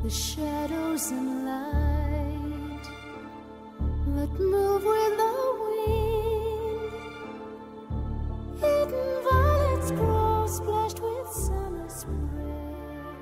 the shadows and light that move with the wind. Hidden violets grow splashed with summer spray.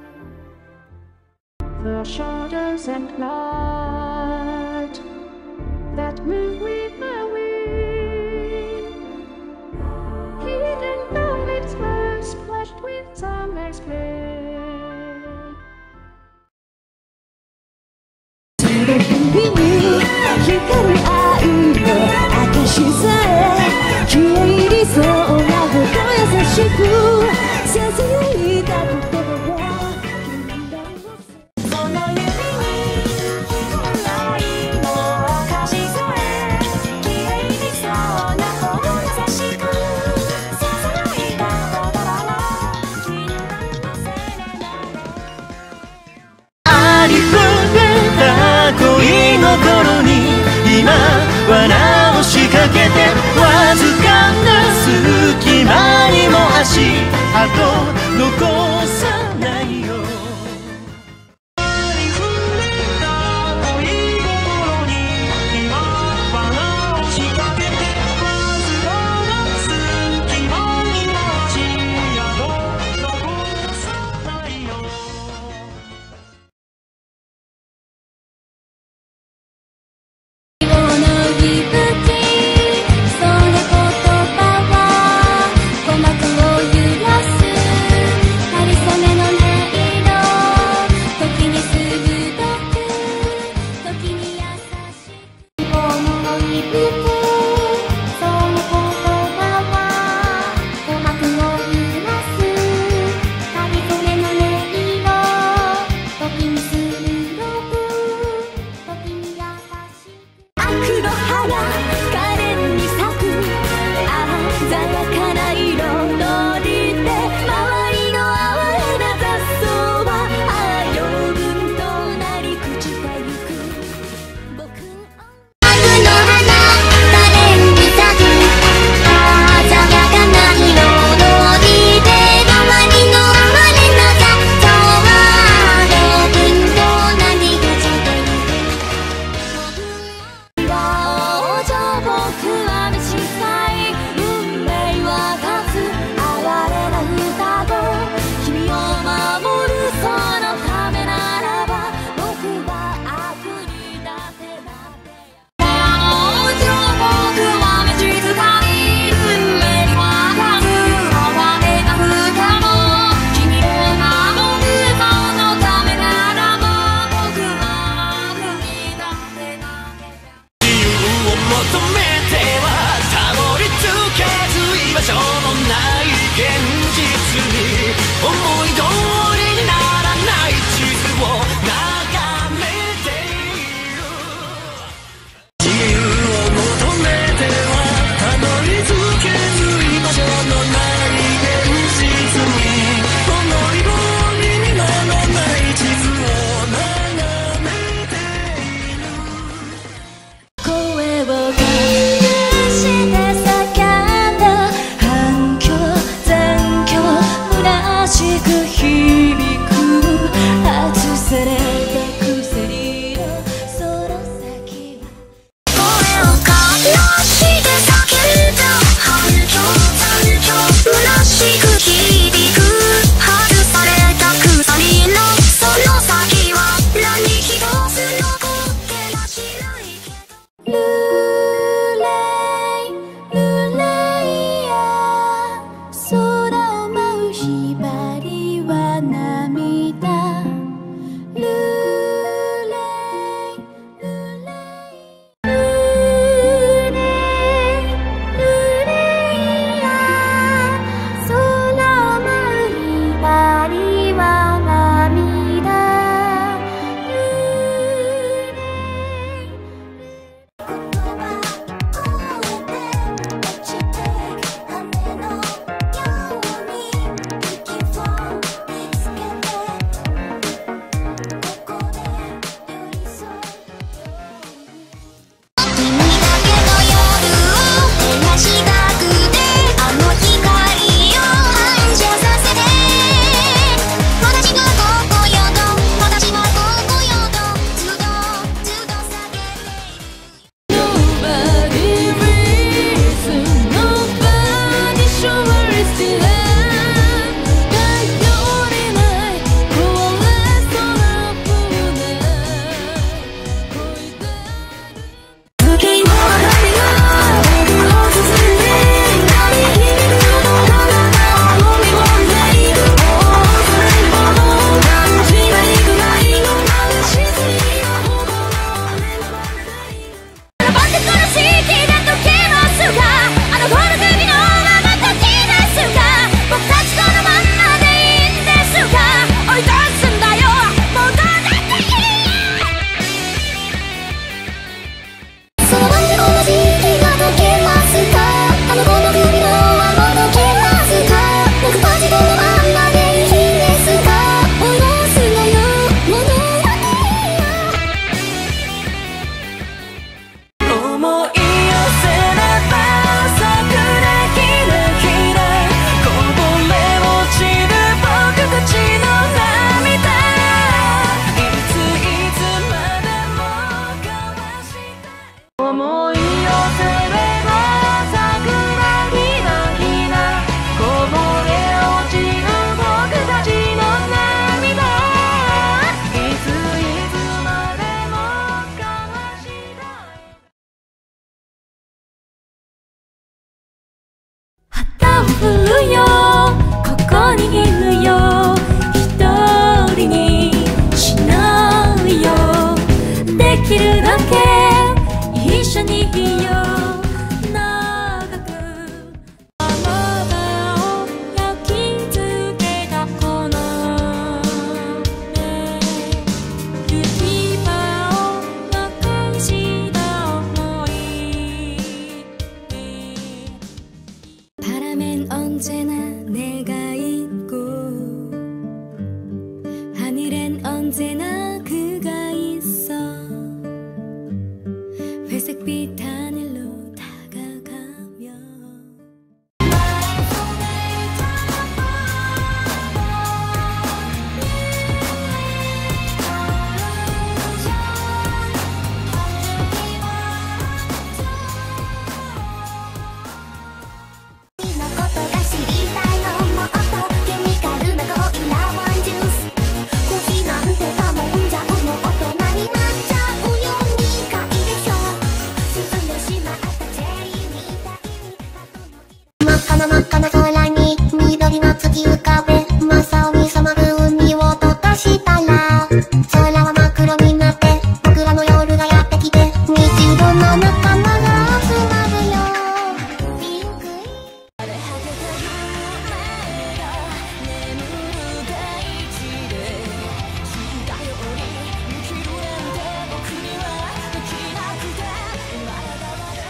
The shadows and light that move with the wind. Hidden violets grow splashed with summer spray. 光る愛の証さえ消え入りそうなほど優しくささやいた言葉はその指に愛の証さえ消え入りそうなほど優しくささやいた言葉は禁断のセレナありふれた恋の頃に今罠を仕掛けてわずかな隙間にも足跡残さないよ。ありふれた恋心に今罠を仕掛けてわずかな隙間にも足跡残さないよ。 思い寄せれば桜ひなひなこぼれ落ちる僕たちの涙いつまでも交わしたい旗を振るよここにいるよ一人にしないよできるだけ一緒にいよう長く体を焼き付けたこの行き場をなくした想い바람엔 언제나 내가 있고 하늘엔 언제나 그가 있어 회색빛 하늘로 다가가며 真っ赤な空に緑の月浮かべ真っ青に染まる海を溶かしたら空は真っ黒になって僕らの夜がやってきて20度の仲間が集まるよピンクい荒れ果てた夢が眠る大地で死んだように生きるなんて僕にはできなくてまだまだ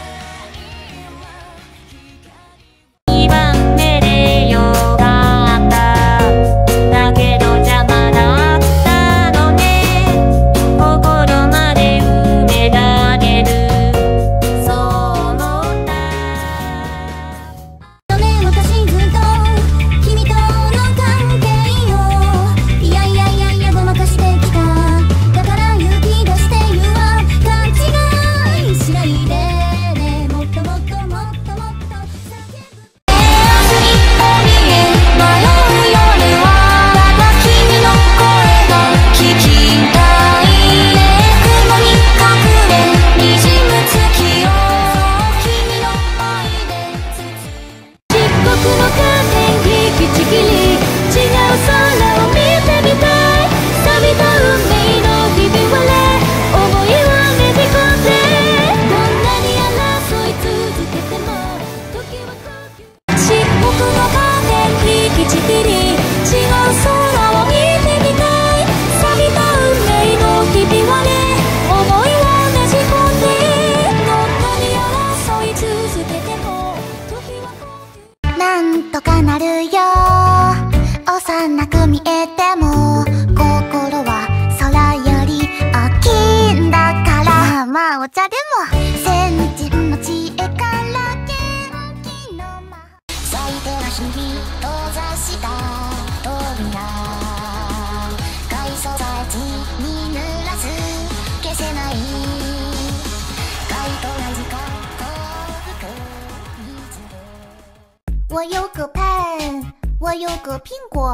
なんとかなるよ幼く見えても心は空より大きいんだからまあお茶でも先人の知恵から元気の魔咲いては日々閉ざした扉海藻剤に濡らす消せない街灯が時間我有个盼，我有个苹果，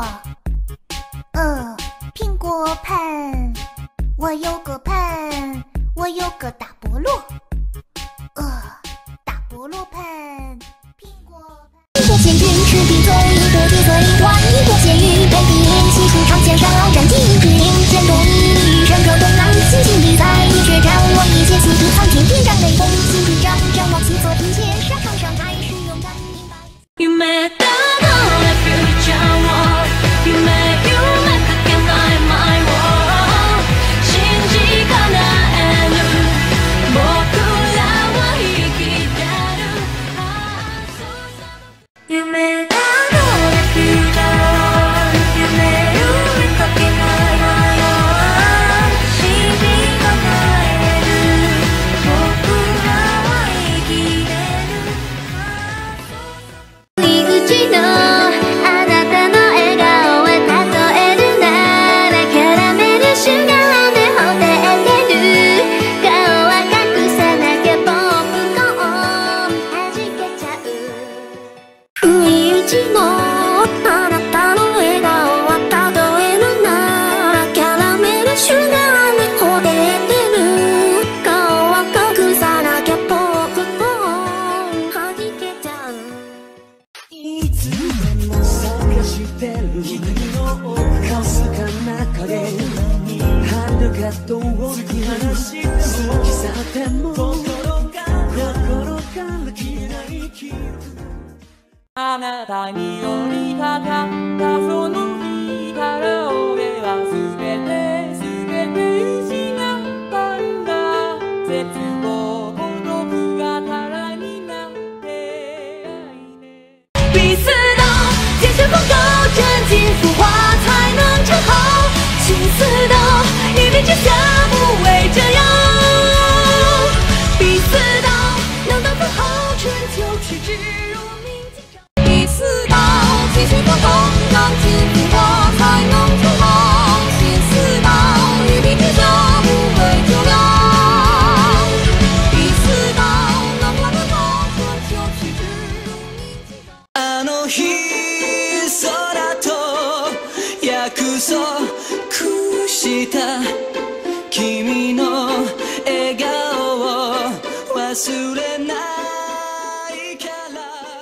苹果盼。我有个盼，我有个大菠萝，大菠萝盼，苹果盼。一个仙君吃闭嘴，一个闭嘴玩，一个咸鱼配地灵，西出长线上战绩之灵，剑动一生可东南，星星比赛一决战，我一切四处苍天点燃雷锋，心之战战往七座凭借沙场上还是勇敢明白。夢だのフューチャーを夢かけない前を信じ叶える僕あなたに寄りかかったその日から俺は全て失ったんだ。絶望孤独が足らになって爱你。彼此的坚持不够，真情孵化才能成好。心思的一念之下不为这样。彼此的能当自豪，春秋取之如明镜照。彼此的继续不够，让情孵化才能成好。心思的一念之下不为这样。彼此的能当自豪，春秋取之如明镜照。 あの日空と約束した君の笑顔を忘れないから。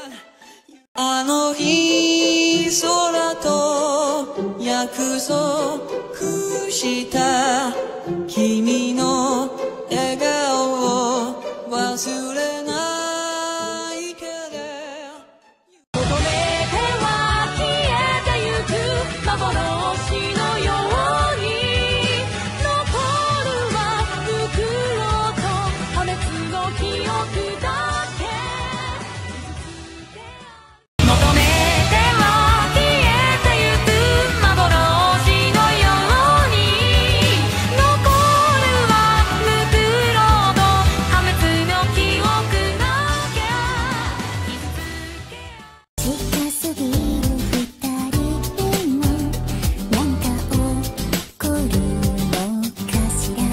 あの日空と約束した君の笑顔を忘れないから。 求めては消えてゆく幻のように残るは袋と破滅の記憶だけ。求めては消えてゆく幻のように残るは袋と破滅の記憶だけ。傷つけ近すぎる二人も何か起こるのかしら。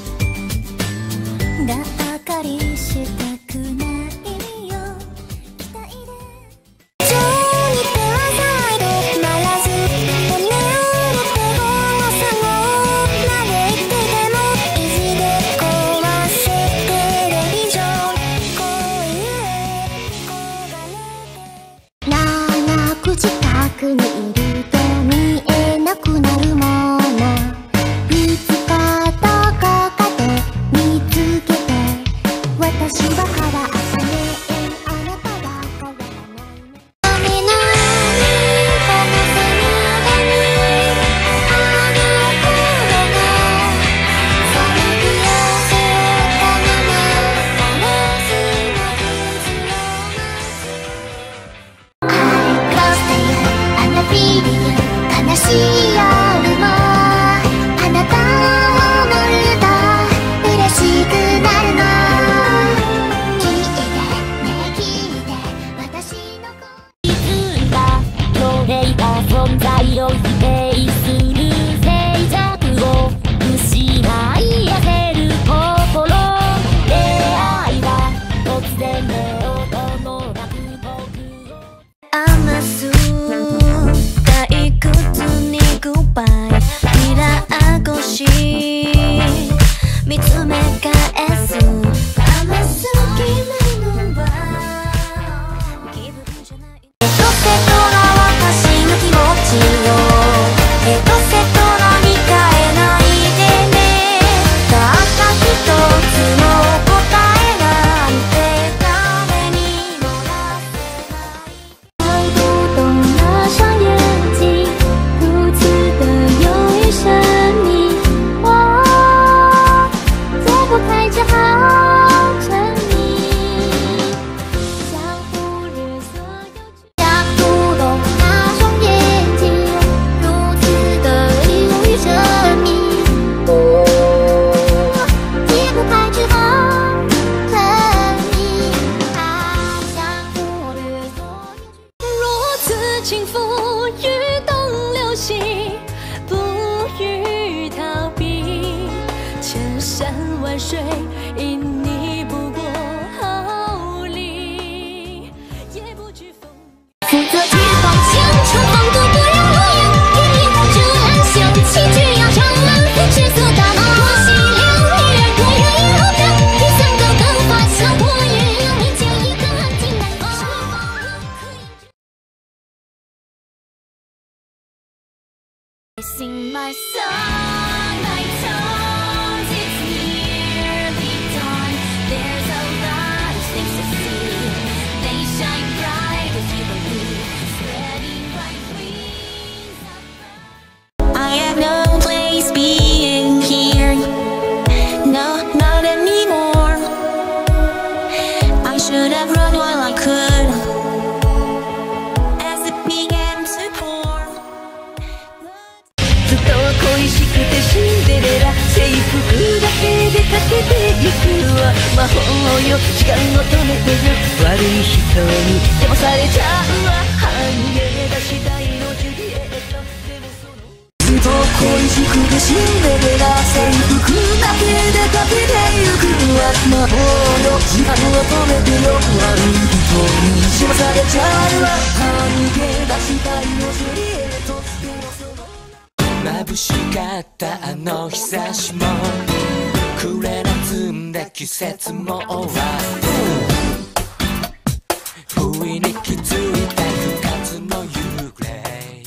がっかりしたくないよ期待で。情に手は再度回らず骨折れて重さを嘆いてでも意地で壊せてる以上恋へ焦がれて。長く近くにいると見えなくなるもの。いつかどこかで見つけて私は変わったね。あなたは変わらないね。雨のようにこの背中にあの頃のその日を背負ったままガラスの傷をI close to you, I'm not feeling you. 悲しい夜もあなたを思うと嬉しくなるの。聞いてね聞いて私の声。 気づいたそれが存在を否定する静寂を失いやせる心。出会いは突然で音なく僕を甘す退屈にグッバイミラー越し見つめ返す。甘すぎるのは気分じゃない。エトセトラ私の気持ちよ。エトセトラに変えないでね。たった一つの答えなんて誰にも出せない。猜不懂那双眼睛如此的有一生命，我解不开这好沉迷，想忽略所有想不懂那双眼睛如此的有一生命，解不开这好沉迷，想忽略所有。 若此轻浮欲动流星，不予逃避。千山万水因你不过毫厘，也不惧风雨。 负责举报强撑放毒不让我演，给你这暗香器具要长满赤色大脑。我细量女人不愿意露表，理想的更发像火焰，让你见一个安静难放。Sing my song, my tones, it's nearly dawn. There's a lot of things to see. They shine bright if you believe. 魔法よ時間を止めてる悪い人にでもされちゃうわは逃げ出したいのジュリエットでもそのずっと恋しくてシンデレラ制服だけでかけてゆく魔法よ時間を止めてよ悪い人にしまされちゃうわは逃げ出したいのジュリエットでもその眩しかったあの日差しも暮れ夏んだ季節も終わる不意に気づいた不活の幽霊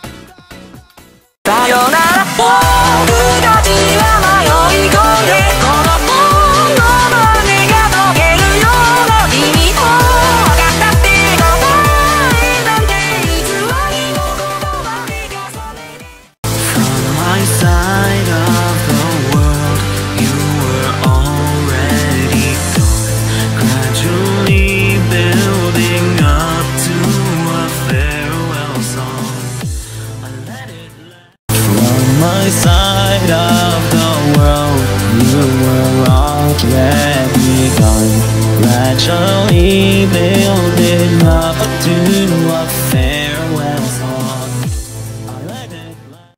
さよなら僕たちは迷い込んでこの本の胸が溶けるような君と分かったって答えなんて偽りの言葉で重ねてFrom my side of the world you were already gone gradually building up to a farewell song I let it From my side of the world you were already gone gradually building up to a farewell song I let it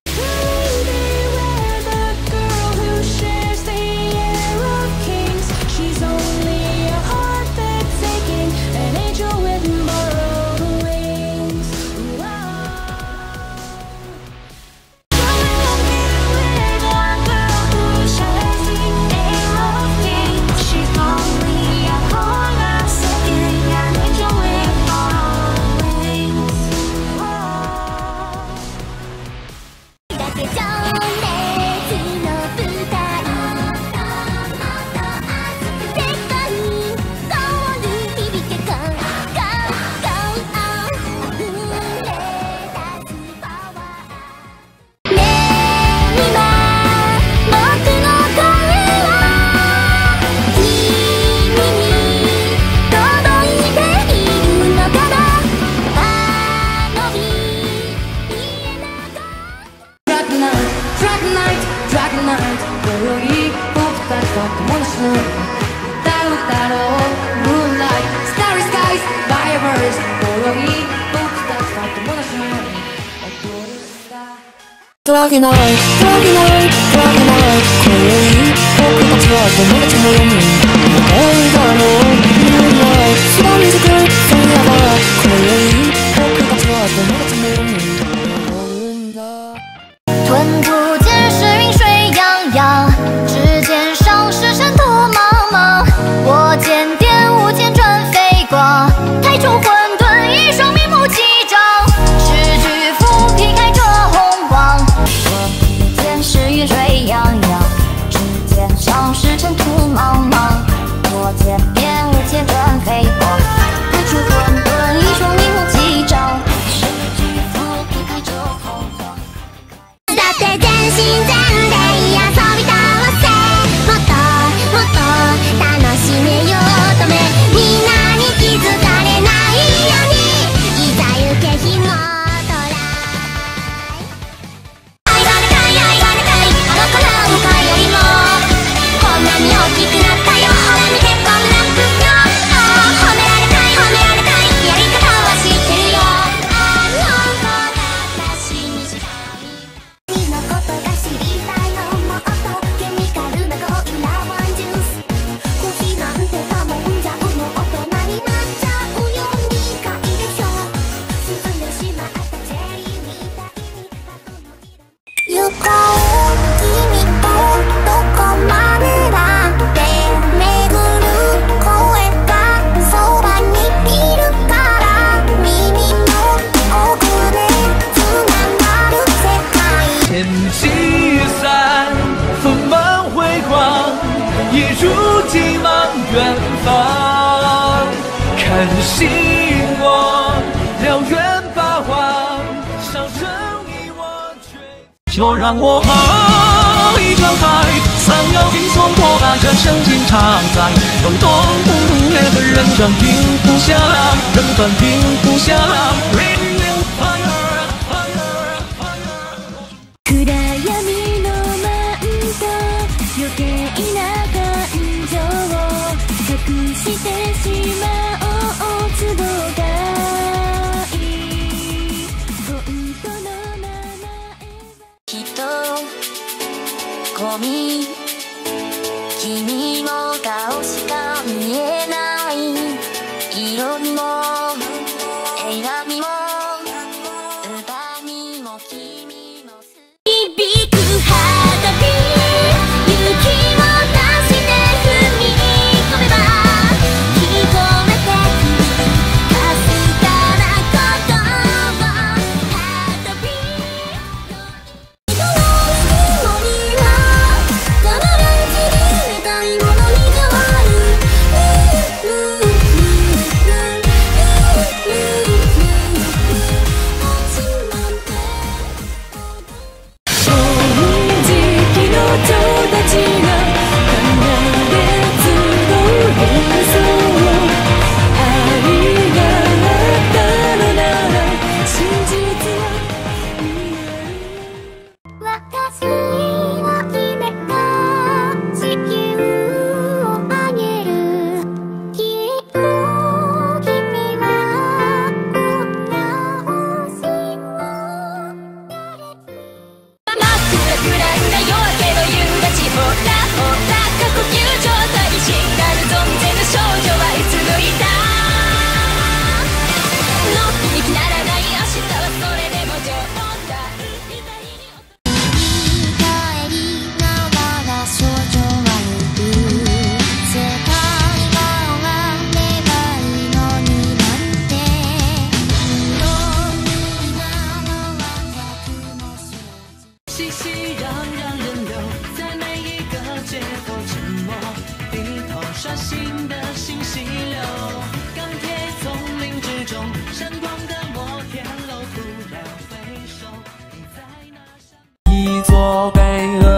Dragon Night, Dragon Night, Dragon Night これ僕たちは友達のように映画の Moonlight 空にづく空やばこれ僕たちは友達のように思うんだ吞吐间是云水洋洋指尖上是尘土茫茫我见点无间转飞过太冲混沌一双面目激张诗句拂劈开这红光是云水洋洋，指尖上是尘土茫茫。我见遍无间转飞过，太出混沌，一双明目激张。诗句拂劈开这红光。だって全身全霊遊び倒せ。もっともっと楽しめようとめ。みんなに気づかれないように。いざ行け火のトライ。 远方，看醒我，燎原八卦，上升一我追，就让我一张开，三摇冰松破把人生经常在，动动不灭的人生停不下来，人断停不下来。 暗闇のマント余計な感情を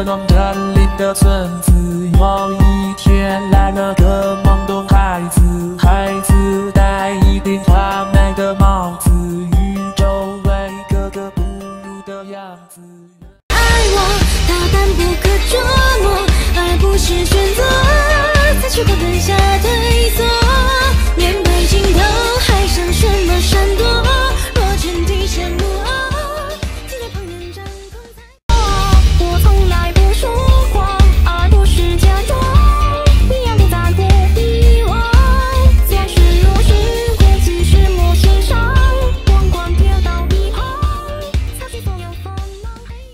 热闹的林的村子，有一天来了个懵懂孩子，孩子戴一顶华美的帽子，与周围格格不入的样子。 爱我，它但不可捉摸，而不是选择，才去过等下退缩，面对镜头还想什么闪躲？若真的羡慕我，请在旁人掌控才。我从来不说谎，而不是假装，一样的在乎遗忘，总是若是过去是陌生伤，光光贴到一旁，擦去所有烦恼。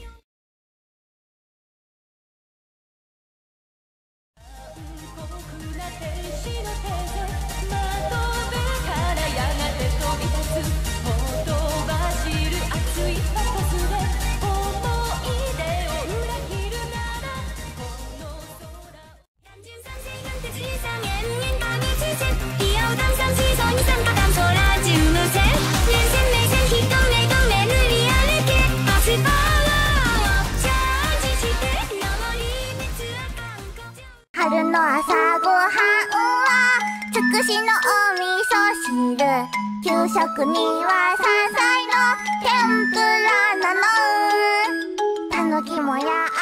僕ら天使の手で窓辺からやがて飛び立つほとばしる熱いパトスで思い出を裏切るならこの空眼睛上谁跟着只想绵绵大雨之前必要当上起手你想把当作拉近路线連線連線一目と目塗り歩け足場をチャージして登り道は観光地春の朝ごはんはつくしのお味噌汁給食には山菜の天ぷらなのたぬきもや